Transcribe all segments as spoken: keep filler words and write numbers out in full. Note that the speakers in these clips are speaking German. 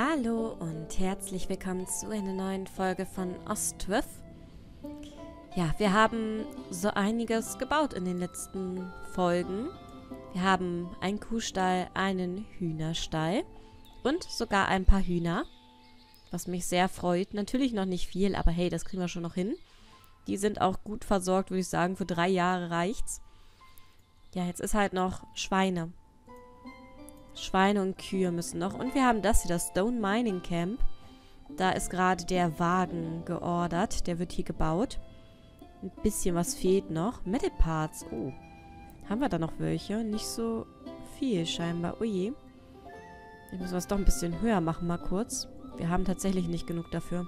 Hallo und herzlich willkommen zu einer neuen Folge von Ostwith. Ja, wir haben so einiges gebaut in den letzten Folgen. Wir haben einen Kuhstall, einen Hühnerstall und sogar ein paar Hühner, was mich sehr freut. Natürlich noch nicht viel, aber hey, das kriegen wir schon noch hin. Die sind auch gut versorgt, würde ich sagen. Für drei Jahre reicht's. Ja, jetzt ist halt noch Schweine. Schweine und Kühe müssen noch. Und wir haben das hier, das Stone Mining Camp. Da ist gerade der Wagen geordert. Der wird hier gebaut. Ein bisschen was fehlt noch. Metal Parts. Oh. Haben wir da noch welche? Nicht so viel scheinbar. Oh je. Jetzt müssen wir es doch ein bisschen höher machen, mal kurz. Wir haben tatsächlich nicht genug dafür.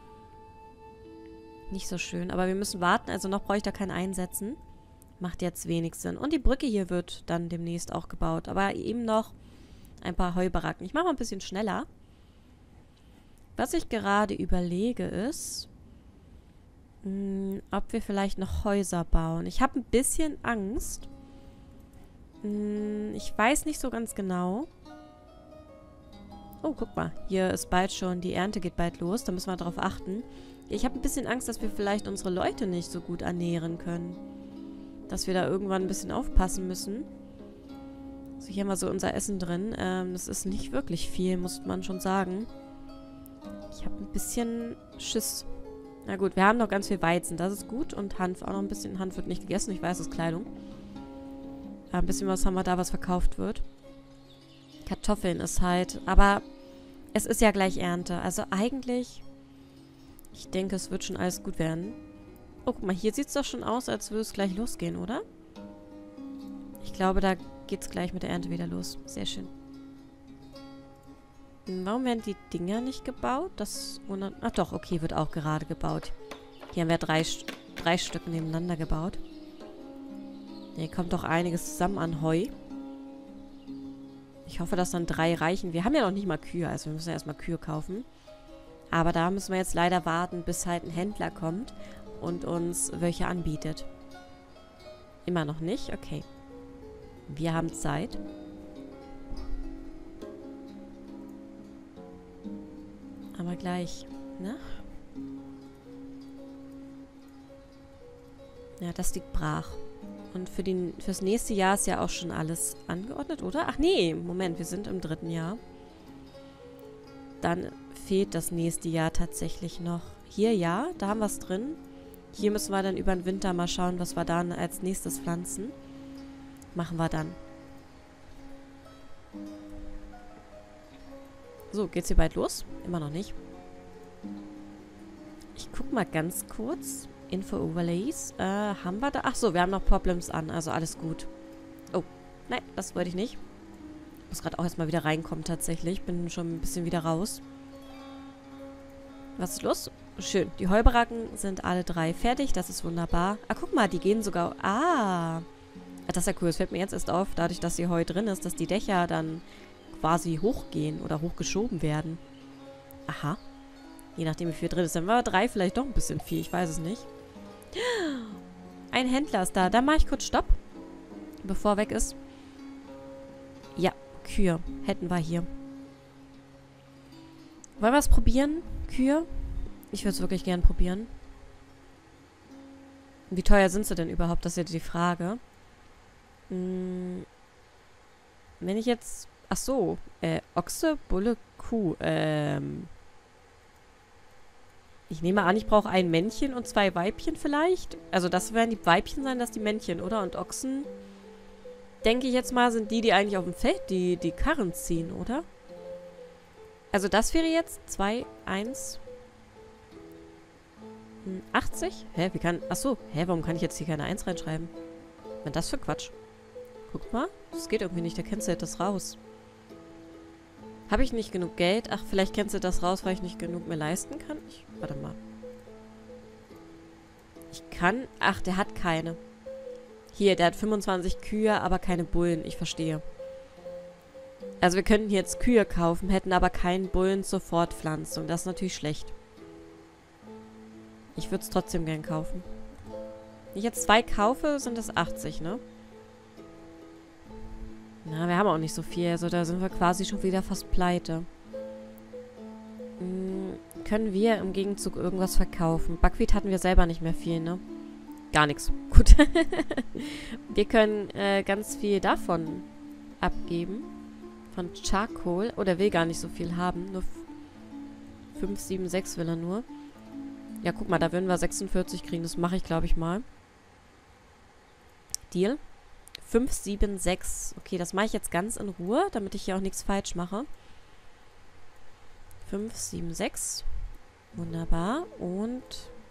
Nicht so schön. Aber wir müssen warten. Also noch brauche ich da keinen einsetzen. Macht jetzt wenig Sinn. Und die Brücke hier wird dann demnächst auch gebaut. Aber eben noch ein paar Heubaracken. Ich mache mal ein bisschen schneller. Was ich gerade überlege ist, mh, ob wir vielleicht noch Häuser bauen. Ich habe ein bisschen Angst. Mh, ich weiß nicht so ganz genau. Oh, guck mal. Hier ist bald schon, die Ernte geht bald los. Da müssen wir darauf achten. Ich habe ein bisschen Angst, dass wir vielleicht unsere Leute nicht so gut ernähren können. Dass wir da irgendwann ein bisschen aufpassen müssen. So, hier haben wir so unser Essen drin. Ähm, das ist nicht wirklich viel, muss man schon sagen. Ich habe ein bisschen Schiss. Na gut, wir haben noch ganz viel Weizen. Das ist gut. Und Hanf auch noch ein bisschen. Hanf wird nicht gegessen. Ich weiß, das ist Kleidung. Aber ein bisschen was haben wir da, was verkauft wird. Kartoffeln ist halt... Aber es ist ja gleich Ernte. Also eigentlich... Ich denke, es wird schon alles gut werden. Oh, guck mal, hier sieht es doch schon aus, als würde es gleich losgehen, oder? Ich glaube, da geht es gleich mit der Ernte wieder los. Sehr schön. Warum werden die Dinger nicht gebaut? Das wundert... Ach doch, okay, wird auch gerade gebaut. Hier haben wir drei, drei Stück nebeneinander gebaut. Hier kommt doch einiges zusammen an Heu. Ich hoffe, dass dann drei reichen. Wir haben ja noch nicht mal Kühe, also wir müssen ja erstmal Kühe kaufen. Aber da müssen wir jetzt leider warten, bis halt ein Händler kommt und uns welche anbietet. Immer noch nicht? Okay. Wir haben Zeit. Aber gleich, ne? Ja, das liegt brach. Und für den, fürs nächste Jahr ist ja auch schon alles angeordnet, oder? Ach nee, Moment, wir sind im dritten Jahr. Dann fehlt das nächste Jahr tatsächlich noch. Hier, ja, da haben wir es drin. Hier müssen wir dann über den Winter mal schauen, was wir dann als nächstes pflanzen. Machen wir dann. So, geht's hier bald los? Immer noch nicht. Ich guck mal ganz kurz. Info-Overlays. Äh, haben wir da? Ach so, wir haben noch Problems an, also alles gut. Oh, nein, das wollte ich nicht. Ich muss gerade auch erstmal wieder reinkommen tatsächlich. Bin schon ein bisschen wieder raus. Was ist los? Schön. Die Heubaracken sind alle drei fertig. Das ist wunderbar. Ah, guck mal, die gehen sogar... Ah. Das ist ja cool. Das fällt mir jetzt erst auf, dadurch, dass hier Heu drin ist, dass die Dächer dann quasi hochgehen oder hochgeschoben werden. Aha. Je nachdem, wie viel drin ist. Dann war drei vielleicht doch ein bisschen viel. Ich weiß es nicht. Ein Händler ist da. Da mache ich kurz Stopp. Bevor er weg ist. Ja, Kühe hätten wir hier. Wollen wir es probieren? Kühe? Ich würde es wirklich gern probieren. Wie teuer sind sie denn überhaupt? Das ist jetzt die Frage. Hm. Wenn ich jetzt... Ach so. Äh, Ochse, Bulle, Kuh. Ähm... Ich nehme an, ich brauche ein Männchen und zwei Weibchen vielleicht. Also das werden die Weibchen sein, das die Männchen, oder? Und Ochsen, denke ich jetzt mal, sind die, die eigentlich auf dem Feld die, die Karren ziehen, oder? Also das wäre jetzt zwei, eins, achtzig? Hä, wie kann... Achso, hä, warum kann ich jetzt hier keine eins reinschreiben? Was ist das für Quatsch? Guck mal, das geht irgendwie nicht, der cancelt das raus. Habe ich nicht genug Geld? Ach, vielleicht cancelt das raus, weil ich nicht genug mehr leisten kann? Ich, warte mal. Ich kann... Ach, der hat keine. Hier, der hat fünfundzwanzig Kühe, aber keine Bullen. Ich verstehe. Also wir könnten jetzt Kühe kaufen, hätten aber keinen Bullen zur Fortpflanzung. Das ist natürlich schlecht. Ich würde es trotzdem gern kaufen. Wenn ich jetzt zwei kaufe, sind das achtzig, ne? Na, wir haben auch nicht so viel. Also da sind wir quasi schon wieder fast pleite. können wir im Gegenzug irgendwas verkaufen? Buckwheat hatten wir selber nicht mehr viel, ne? Gar nichts. Gut. Wir können äh, ganz viel davon abgeben. Von Charcoal. Oh, der will gar nicht so viel haben. Nur fünf, sieben, sechs will er nur. Ja, guck mal, da würden wir sechsundvierzig kriegen. Das mache ich, glaube ich, mal. Deal. fünf, sieben, sechs. Okay, das mache ich jetzt ganz in Ruhe, damit ich hier auch nichts falsch mache. fünf, sieben, sechs. Wunderbar. Und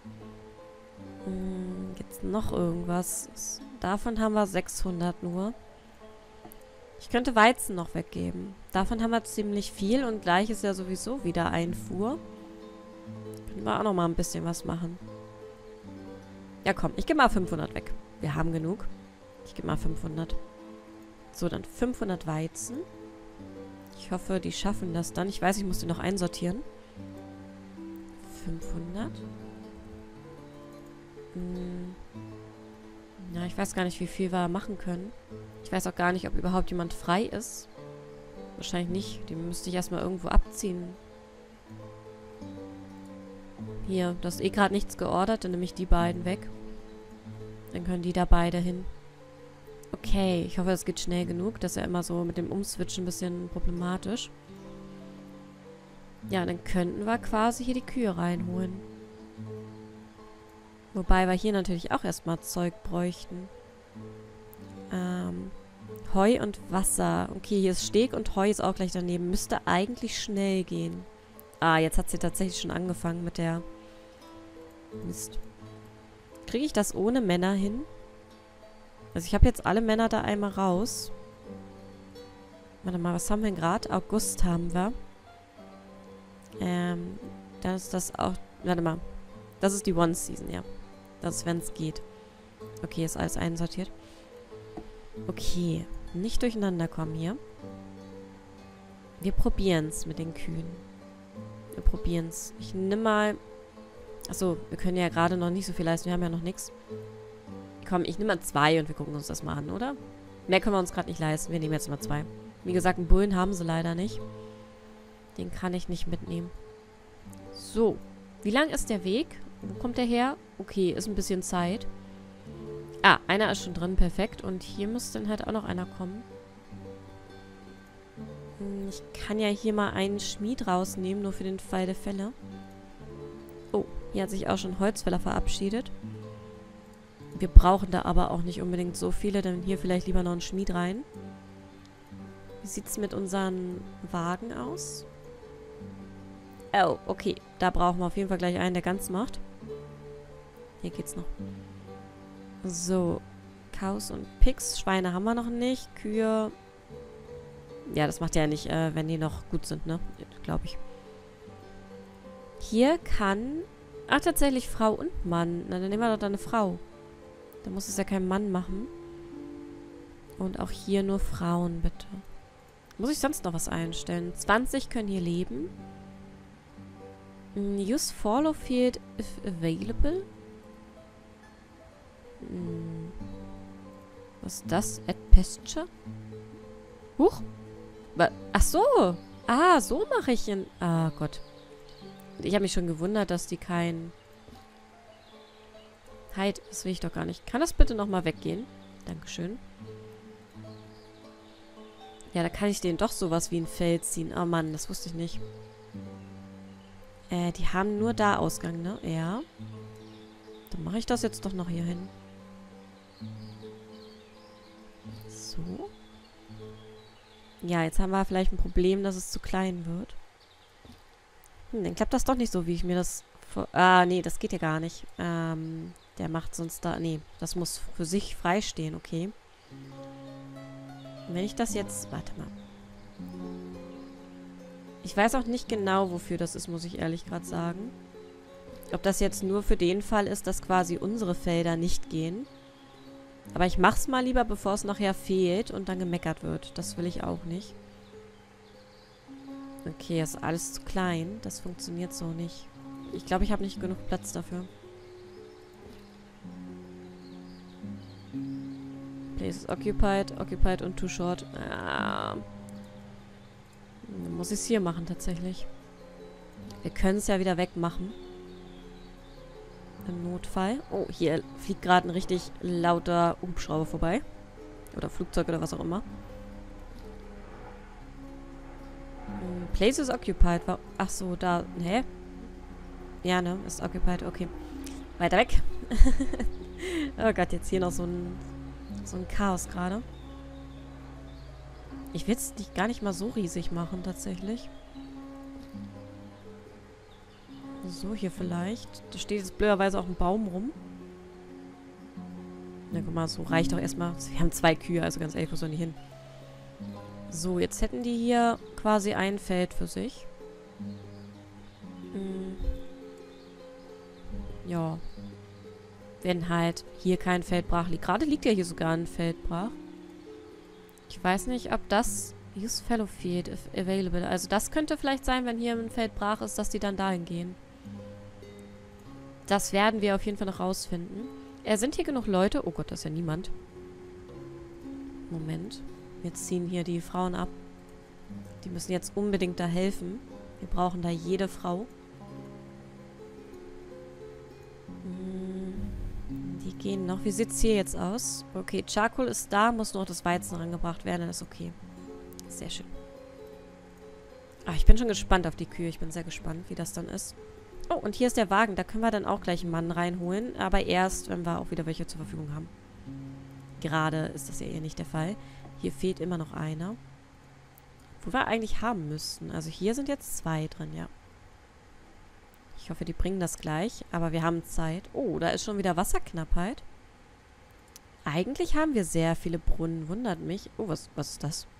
mh, jetzt noch irgendwas. Davon haben wir sechshundert nur. Ich könnte Weizen noch weggeben. Davon haben wir ziemlich viel und gleich ist ja sowieso wieder Einfuhr. Können wir auch noch mal ein bisschen was machen. Ja, komm, ich gebe mal fünfhundert weg. Wir haben genug. Ich gebe mal fünfhundert. So, dann fünfhundert Weizen. Ich hoffe, die schaffen das dann. Ich weiß, ich muss die noch einsortieren. fünfhundert. Hm. Ja, ich weiß gar nicht, wie viel wir machen können. Ich weiß auch gar nicht, ob überhaupt jemand frei ist. Wahrscheinlich nicht. Die müsste ich erstmal irgendwo abziehen. Hier, das ist eh gerade nichts geordert. Dann nehme ich die beiden weg. Dann können die da beide hin. Okay, ich hoffe, es geht schnell genug. Das ist ja immer so mit dem Umswitchen ein bisschen problematisch. Ja, dann könnten wir quasi hier die Kühe reinholen. Wobei wir hier natürlich auch erstmal Zeug bräuchten. Ähm, Heu und Wasser. Okay, hier ist Steg und Heu ist auch gleich daneben. Müsste eigentlich schnell gehen. Ah, jetzt hat sie tatsächlich schon angefangen mit der... Mist. Kriege ich das ohne Männer hin? Also ich habe jetzt alle Männer da einmal raus. Warte mal, was haben wir denn gerade? August haben wir. Ähm, dann ist das auch... Warte mal. Das ist die One-Season, ja. Das ist, wenn es geht. Okay, ist alles einsortiert. Okay. Nicht durcheinander kommen hier. Wir probieren es mit den Kühen. Wir probieren es. Ich nehme mal... Achso, wir können ja gerade noch nicht so viel leisten. Wir haben ja noch nichts. Komm, ich nehme mal zwei und wir gucken uns das mal an, oder? Mehr können wir uns gerade nicht leisten. Wir nehmen jetzt mal zwei. Wie gesagt, einen Bullen haben sie leider nicht. Den kann ich nicht mitnehmen. So. Wie lang ist der Weg? Wo kommt der her? Okay, ist ein bisschen Zeit. Ah, einer ist schon drin. Perfekt. Und hier muss dann halt auch noch einer kommen. Hm, ich kann ja hier mal einen Schmied rausnehmen, nur für den Fall der Fälle. Oh, hier hat sich auch schon Holzfäller verabschiedet. Wir brauchen da aber auch nicht unbedingt so viele, dann hier vielleicht lieber noch einen Schmied rein. Wie sieht es mit unseren Wagen aus? Oh, okay. Da brauchen wir auf jeden Fall gleich einen, der ganz macht. Hier geht's noch. So. Cows und Pigs. Schweine haben wir noch nicht. Kühe. Ja, das macht ja nicht, äh, wenn die noch gut sind, ne? Glaube ich. Hier kann... Ach, tatsächlich Frau und Mann. Na, dann nehmen wir doch da eine Frau. Da muss es ja kein Mann machen. Und auch hier nur Frauen, bitte. Muss ich sonst noch was einstellen? zwanzig können hier leben. Use follow field if available. Hm. Was ist das? Add pasture? Huch. Ach so. Ah, so mache ich ihn. Ah, Gott. Ich habe mich schon gewundert, dass die kein... Halt, das will ich doch gar nicht. Kann das bitte nochmal weggehen? Dankeschön. Ja, da kann ich denen doch sowas wie ein Feld ziehen. Oh Mann, das wusste ich nicht. Äh, die haben nur da Ausgang, ne? Ja. Dann mache ich das jetzt doch noch hier hin. So. Ja, jetzt haben wir vielleicht ein Problem, dass es zu klein wird. Hm, dann klappt das doch nicht so, wie ich mir das... Vor ah, nee, das geht ja gar nicht. Ähm, der macht sonst da... Nee, das muss für sich freistehen, okay. Wenn ich das jetzt... Warte mal. Ich weiß auch nicht genau, wofür das ist, muss ich ehrlich gerade sagen. Ob das jetzt nur für den Fall ist, dass quasi unsere Felder nicht gehen. Aber ich mach's mal lieber, bevor es nachher fehlt und dann gemeckert wird. Das will ich auch nicht. Okay, ist alles zu klein. Das funktioniert so nicht. Ich glaube, ich habe nicht genug Platz dafür. Place is occupied, occupied und too short. Ah. Dann muss ich es hier machen, tatsächlich. Wir können es ja wieder wegmachen. Im Notfall. Oh, hier fliegt gerade ein richtig lauter Hubschrauber vorbei. Oder Flugzeug oder was auch immer. Hm, Place is occupied. Ach so, da. Hä? Ja, ne? Ist occupied. Okay. Weiter weg. Oh Gott, jetzt hier noch so ein, so ein Chaos gerade. Ich will es nicht, gar nicht mal so riesig machen, tatsächlich. So, hier vielleicht. Da steht jetzt blöderweise auch ein Baum rum. Na, guck mal, so reicht doch erstmal. Wir haben zwei Kühe, also ganz ehrlich, wo sollen die hin? So, jetzt hätten die hier quasi ein Feld für sich. Hm. Ja. Wenn halt hier kein Feld brach liegt. Gerade liegt ja hier sogar ein Feld brach. Ich weiß nicht, ob das... Use Fellow Field if available. Also das könnte vielleicht sein, wenn hier ein Feld brach ist, dass die dann dahin gehen. Das werden wir auf jeden Fall noch rausfinden. Äh, sind hier genug Leute? Oh Gott, das ist ja niemand. Moment. Wir ziehen hier die Frauen ab. Die müssen jetzt unbedingt da helfen. Wir brauchen da jede Frau. Die gehen noch. Wie sieht es hier jetzt aus? Okay, Charcoal ist da, muss nur noch das Weizen rangebracht werden, dann ist okay. Sehr schön. Ach, ich bin schon gespannt auf die Kühe. Ich bin sehr gespannt, wie das dann ist. Oh, und hier ist der Wagen. Da können wir dann auch gleich einen Mann reinholen. Aber erst, wenn wir auch wieder welche zur Verfügung haben. Gerade ist das ja eher nicht der Fall. Hier fehlt immer noch einer. Wo wir eigentlich haben müssten. Also hier sind jetzt zwei drin, ja. Ich hoffe, die bringen das gleich. Aber wir haben Zeit. Oh, da ist schon wieder Wasserknappheit. Eigentlich haben wir sehr viele Brunnen. Wundert mich. Oh, was, was ist das?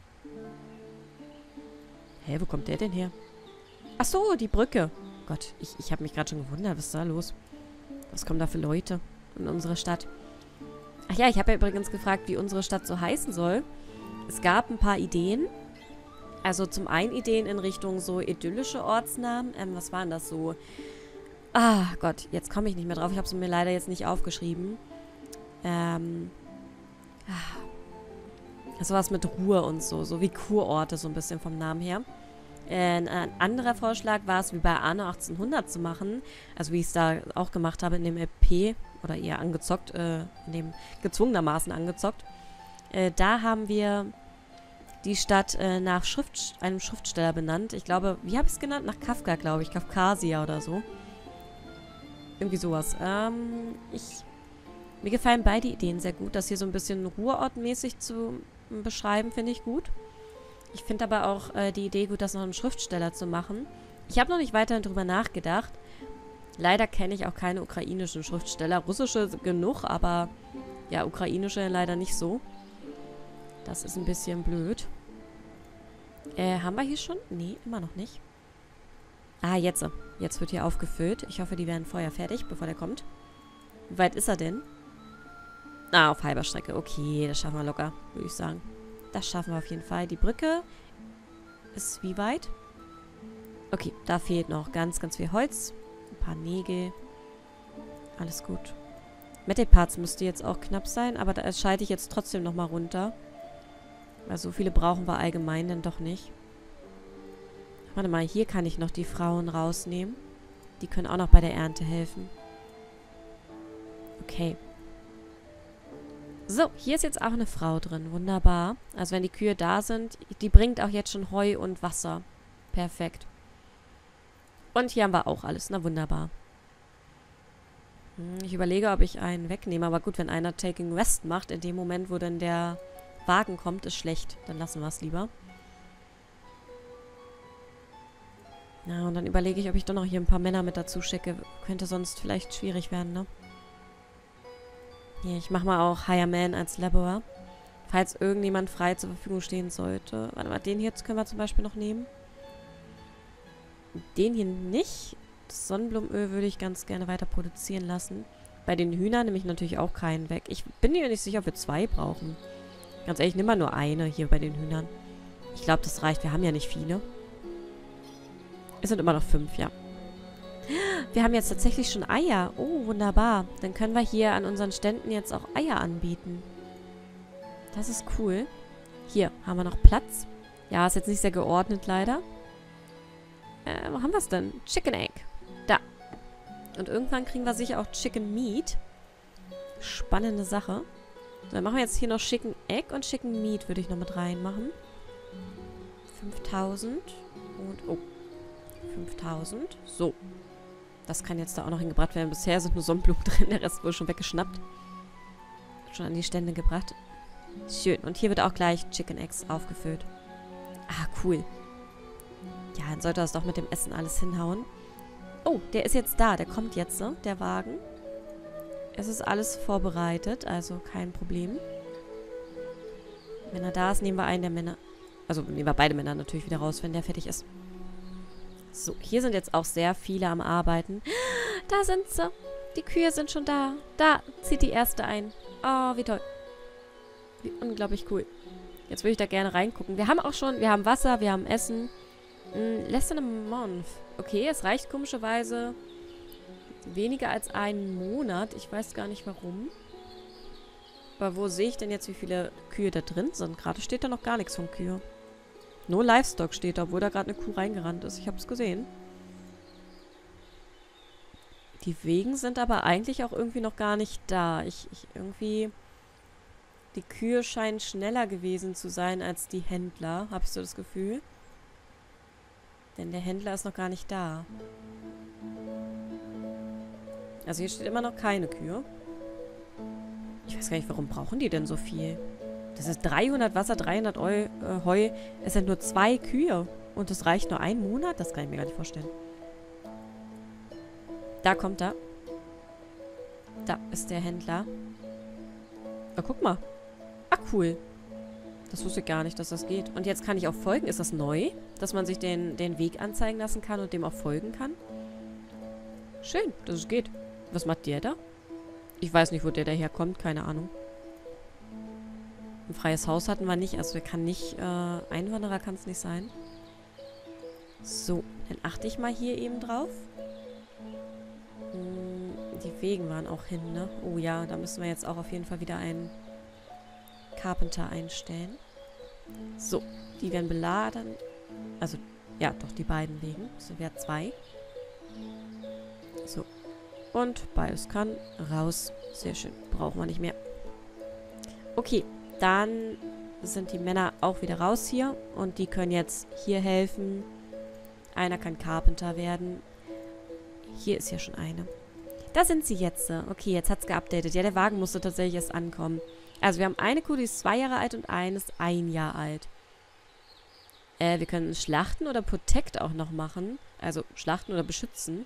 Hä, wo kommt der denn her? Ach so, die Brücke. Gott, ich, ich habe mich gerade schon gewundert. Was ist da los? Was kommen da für Leute in unsere Stadt? Ach ja, ich habe ja übrigens gefragt, wie unsere Stadt so heißen soll. Es gab ein paar Ideen. Also zum einen Ideen in Richtung so idyllische Ortsnamen. Ähm, was waren das so? Ah, Gott, jetzt komme ich nicht mehr drauf. Ich habe es mir leider jetzt nicht aufgeschrieben. Ähm. Ah. Das war was mit Ruhe und so. So wie Kurorte, so ein bisschen vom Namen her. Äh, ein anderer Vorschlag war es, wie bei Anno achtzehnhundert zu machen. Also wie ich es da auch gemacht habe in dem L P. Oder eher angezockt. Äh, in dem gezwungenermaßen angezockt. Äh, da haben wir die Stadt äh, nach Schrift, einem Schriftsteller benannt. Ich glaube, wie habe ich es genannt? Nach Kafka, glaube ich. Kafkasia oder so. Irgendwie sowas. Ähm, ich... Mir gefallen beide Ideen sehr gut. Das hier so ein bisschen ruhrortmäßig zu beschreiben, finde ich gut. Ich finde aber auch äh, die Idee gut, das noch einen Schriftsteller zu machen. Ich habe noch nicht weiter darüber nachgedacht. Leider kenne ich auch keine ukrainischen Schriftsteller. Russische genug, aber ja, ukrainische leider nicht so. Das ist ein bisschen blöd. Äh, haben wir hier schon? Nee, immer noch nicht. Ah, jetzt. Jetzt wird hier aufgefüllt. Ich hoffe, die werden vorher fertig, bevor der kommt. Wie weit ist er denn? Ah, auf halber Strecke. Okay, das schaffen wir locker, würde ich sagen. Das schaffen wir auf jeden Fall. Die Brücke ist wie weit? Okay, da fehlt noch ganz, ganz viel Holz. Ein paar Nägel. Alles gut. Metal Parts müsste jetzt auch knapp sein, aber da schalte ich jetzt trotzdem nochmal runter. Weil so viele brauchen wir allgemein dann doch nicht. Warte mal, hier kann ich noch die Frauen rausnehmen. Die können auch noch bei der Ernte helfen. Okay. So, hier ist jetzt auch eine Frau drin. Wunderbar. Also wenn die Kühe da sind, die bringt auch jetzt schon Heu und Wasser. Perfekt. Und hier haben wir auch alles. Na, wunderbar. Hm, ich überlege, ob ich einen wegnehme. Aber gut, wenn einer Taking West macht, in dem Moment, wo dann der Wagen kommt, ist schlecht. Dann lassen wir es lieber. Ja, und dann überlege ich, ob ich doch noch hier ein paar Männer mit dazu schicke. Könnte sonst vielleicht schwierig werden, ne? Hier, ich mache mal auch Hire Man als Laborer. Falls irgendjemand frei zur Verfügung stehen sollte. Warte mal, den hier können wir zum Beispiel noch nehmen. Den hier nicht. Das Sonnenblumenöl würde ich ganz gerne weiter produzieren lassen. Bei den Hühnern nehme ich natürlich auch keinen weg. Ich bin mir nicht sicher, ob wir zwei brauchen. Ganz ehrlich, nimm mal nur eine hier bei den Hühnern. Ich glaube, das reicht. Wir haben ja nicht viele. Es sind immer noch fünf, ja. Wir haben jetzt tatsächlich schon Eier. Oh, wunderbar. Dann können wir hier an unseren Ständen jetzt auch Eier anbieten. Das ist cool. Hier haben wir noch Platz. Ja, ist jetzt nicht sehr geordnet, leider. Äh, wo haben wir es denn? Chicken Egg. Da. Und irgendwann kriegen wir sicher auch Chicken Meat. Spannende Sache. So, dann machen wir jetzt hier noch Chicken Egg und Chicken Meat würde ich noch mit reinmachen. fünftausend. Und, oh. fünftausend. So. Das kann jetzt da auch noch hingebracht werden. Bisher sind nur Sonnenblumen drin. Der Rest wurde schon weggeschnappt. Schon an die Stände gebracht. Schön. Und hier wird auch gleich Chicken Eggs aufgefüllt. Ah, cool. Ja, dann sollte das doch mit dem Essen alles hinhauen. Oh, der ist jetzt da. Der kommt jetzt, ne? Der Wagen. Es ist alles vorbereitet, also kein Problem. Wenn er da ist, nehmen wir einen der Männer. Also nehmen wir beide Männer natürlich wieder raus, wenn der fertig ist. So, hier sind jetzt auch sehr viele am Arbeiten. Da sind sie. Die Kühe sind schon da. Da zieht die erste ein. Oh, wie toll. Wie unglaublich cool. Jetzt würde ich da gerne reingucken. Wir haben auch schon, wir haben Wasser, wir haben Essen. Mm, less than a month. Okay, es reicht komischerweise weniger als einen Monat. Ich weiß gar nicht warum. Aber wo sehe ich denn jetzt, wie viele Kühe da drin sind? Gerade steht da noch gar nichts von Kühe. No Livestock steht da, obwohl da gerade eine Kuh reingerannt ist. Ich habe es gesehen. Die Wegen sind aber eigentlich auch irgendwie noch gar nicht da. Ich, ich irgendwie... Die Kühe scheinen schneller gewesen zu sein als die Händler, habe ich so das Gefühl. Denn der Händler ist noch gar nicht da. Also hier steht immer noch keine Kühe. Ich weiß gar nicht, warum brauchen die denn so viel? Das ist dreihundert Wasser, dreihundert Eu, äh, Heu. Es sind nur zwei Kühe. Und das reicht nur einen Monat? Das kann ich mir gar nicht vorstellen. Da kommt er. Da ist der Händler. Na, guck mal. Ah, cool. Das wusste ich gar nicht, dass das geht. Und jetzt kann ich auch folgen. Ist das neu? Dass man sich den, den Weg anzeigen lassen kann und dem auch folgen kann? Schön, dass es geht. Was macht der da? Ich weiß nicht, wo der daherkommt. Keine Ahnung. Ein freies Haus hatten wir nicht. Also der kann nicht... Äh, Einwanderer kann es nicht sein. So, dann achte ich mal hier eben drauf. Hm, die Wegen waren auch hin, ne? Oh ja, da müssen wir jetzt auch auf jeden Fall wieder einen Carpenter einstellen. So, die werden beladen. Also, ja, doch, die beiden Wegen. So, wäre zwei. So. Und beides kann raus. Sehr schön. Brauchen wir nicht mehr. Okay, dann sind die Männer auch wieder raus hier. Und die können jetzt hier helfen. Einer kann Carpenter werden. Hier ist ja schon eine. Da sind sie jetzt. Okay, jetzt hat es geupdatet. Ja, der Wagen musste tatsächlich erst ankommen. Also wir haben eine Kuh, die ist zwei Jahre alt und eine ist ein Jahr alt. Äh, wir können Schlachten oder Protect auch noch machen. Also Schlachten oder beschützen.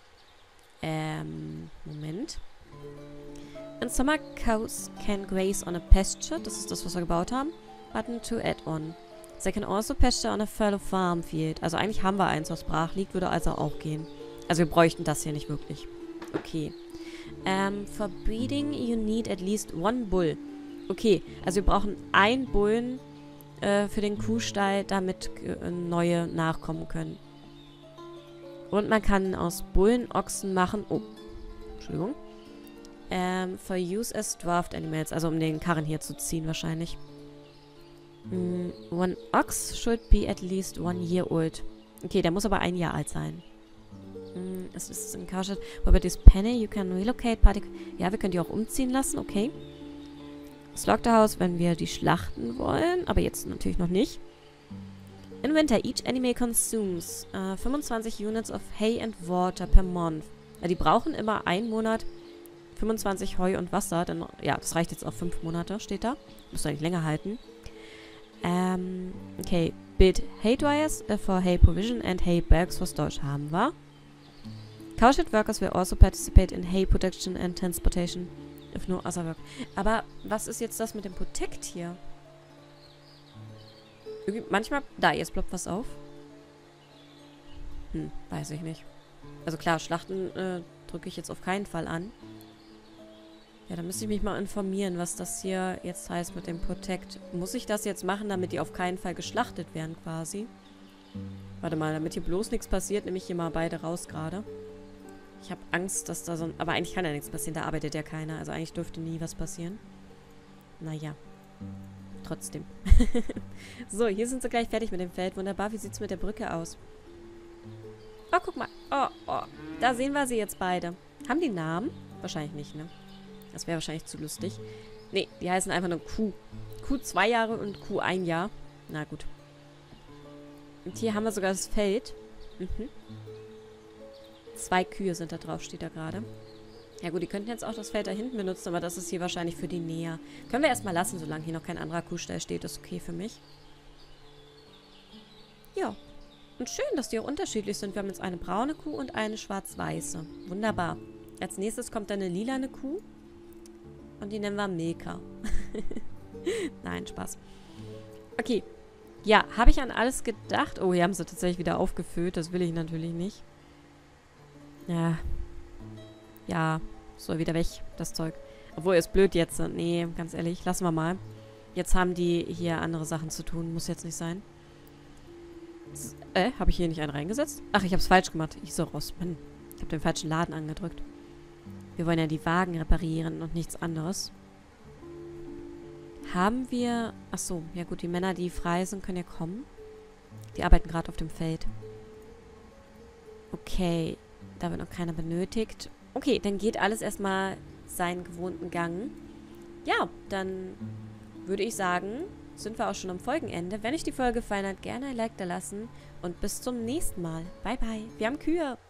Ähm, Moment. In summer, cows can graze on a pasture. Das ist das, was wir gebaut haben. Button to add on. They can also pasture on a fallow farm field. Also eigentlich haben wir eins, was brach liegt, würde also auch gehen. Also wir bräuchten das hier nicht wirklich. Okay. Um, for breeding, you need at least one bull. Okay, also wir brauchen einen Bullen äh, für den Kuhstall, damit äh, neue nachkommen können. Und man kann aus Bullen Ochsen machen. Oh, Entschuldigung. Um, for use as draft animals. Also um den Karren hier zu ziehen wahrscheinlich. Mm, one ox should be at least one year old. Okay, der muss aber ein Jahr alt sein. Mm, es ist in Carshot. Wobei this penny, you can relocate party. Ja, wir können die auch umziehen lassen, okay. Slaughterhouse, wenn wir die schlachten wollen. Aber jetzt natürlich noch nicht. In winter, each animal consumes uh, fünfundzwanzig units of hay and water per month. Ja, die brauchen immer einen Monat fünfundzwanzig Heu und Wasser. Denn, ja, das reicht jetzt auf fünf Monate, steht da. Muss eigentlich länger halten. Ähm, okay. Build hay dryers for hay provision and hay bags for storage haben wir. Cowshed workers will also participate in hay production and transportation. If no other work. Aber was ist jetzt das mit dem Protect hier? Irgendwie, manchmal... Da, jetzt ploppt was auf. Hm, weiß ich nicht. Also klar, Schlachten äh, drücke ich jetzt auf keinen Fall an. Ja, da müsste ich mich mal informieren, was das hier jetzt heißt mit dem Protect. Muss ich das jetzt machen, damit die auf keinen Fall geschlachtet werden quasi? Warte mal, damit hier bloß nichts passiert, nehme ich hier mal beide raus gerade. Ich habe Angst, dass da so ein... Aber eigentlich kann ja nichts passieren, da arbeitet ja keiner. Also eigentlich dürfte nie was passieren. Naja. Trotzdem. So, hier sind sie gleich fertig mit dem Feld. Wunderbar, wie sieht es mit der Brücke aus? Oh, guck mal. Oh, oh. Da sehen wir sie jetzt beide. Haben die Namen? Wahrscheinlich nicht, ne? Das wäre wahrscheinlich zu lustig. Nee, die heißen einfach nur Kuh. Kuh zwei Jahre und Kuh ein Jahr. Na gut. Und hier haben wir sogar das Feld. Mhm. Zwei Kühe sind da drauf, steht da gerade. Ja gut, die könnten jetzt auch das Feld da hinten benutzen, aber das ist hier wahrscheinlich für die näher. Können wir erstmal lassen, solange hier noch kein anderer Kuhstall steht. Das ist okay für mich. Ja. Und schön, dass die auch unterschiedlich sind. Wir haben jetzt eine braune Kuh und eine schwarz-weiße. Wunderbar. Als nächstes kommt dann eine lilane Kuh. Und die nennen wir Milka. Nein, Spaß. Okay. Ja, habe ich an alles gedacht? Oh, hier haben sie tatsächlich wieder aufgefüllt. Das will ich natürlich nicht. Ja. Ja, soll wieder weg, das Zeug. Obwohl, ist blöd jetzt. Nee, ganz ehrlich, lassen wir mal. Jetzt haben die hier andere Sachen zu tun. Muss jetzt nicht sein. Äh, habe ich hier nicht einen reingesetzt? Ach, ich habe es falsch gemacht. Ich so raus. Mann, ich habe den falschen Laden angedrückt. Wir wollen ja die Wagen reparieren und nichts anderes. Haben wir... Ach so, ja gut, die Männer, die frei sind, können ja kommen. Die arbeiten gerade auf dem Feld. Okay, da wird noch keiner benötigt. Okay, dann geht alles erstmal seinen gewohnten Gang. Ja, dann würde ich sagen, sind wir auch schon am Folgenende. Wenn euch die Folge gefallen hat, gerne ein Like da lassen und bis zum nächsten Mal. Bye, bye. Wir haben Kühe.